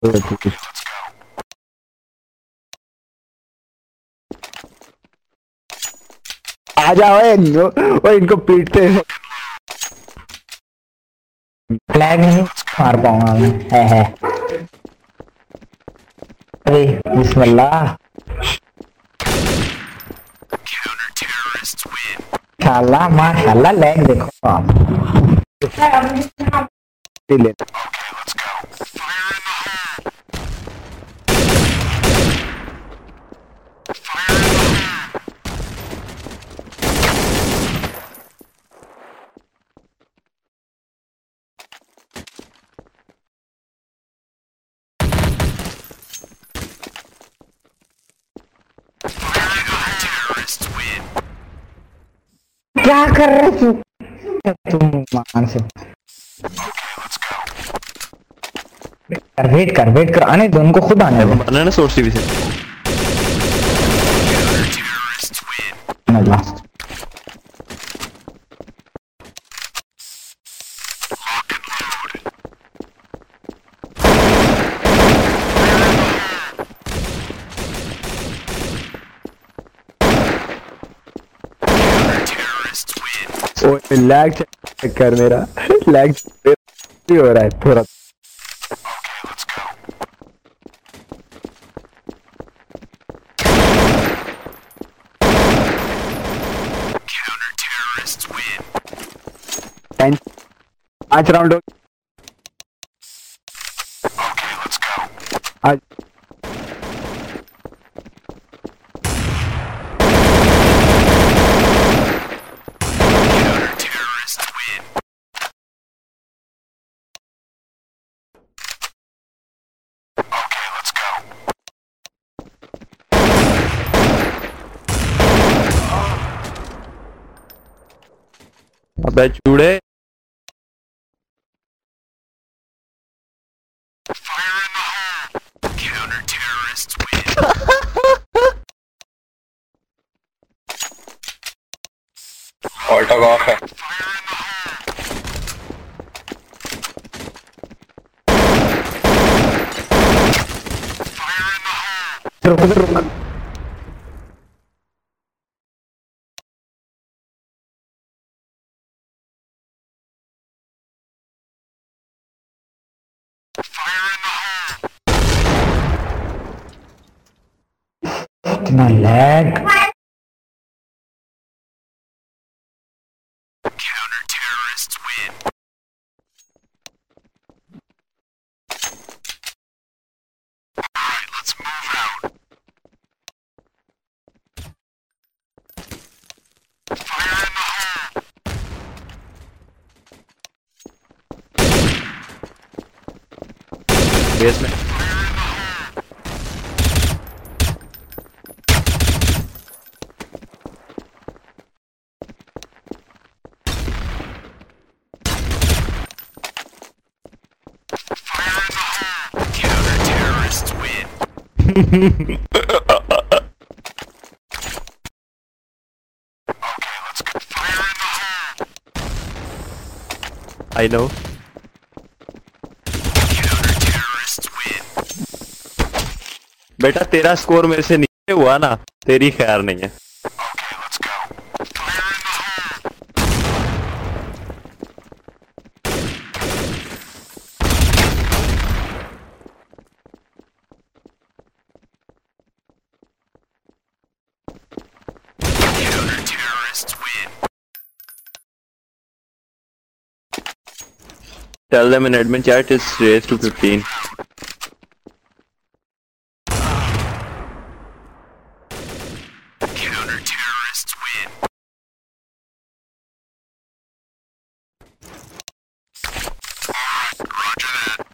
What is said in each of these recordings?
आ जाओ वो इनको पीटते हैं। फ्लैग नहीं मार पाऊंगा मैं। है अरे बिस्मिल्लाह। माशाल्लाह माशाल्लाह लैग देखो आप। क्या कर रहे हो तुम मान से। वेट कर आने दो उनको, खुद आने दो। मारना है ना सोर्स टीवी से। ओ लैग चेक कर मेरा। लैग हो रहा है थोड़ा। पांच राउंड आज अबे चूड़े ऑल्ट ऑफ है। रुक इतना लैग। बेस में I know. बेटा तेरा स्कोर मेरे से नीचे हुआ ना, तेरी खैर नहीं है। Tell them in admin chat is raised to 15. Counter-terrorists win. Roger that.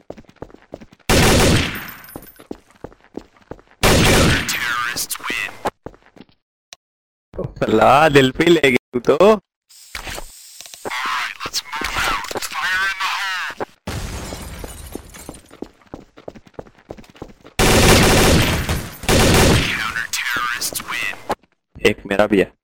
Counter-terrorists win. ला दिल पे ले गई तू तो। एक मेरा भी है।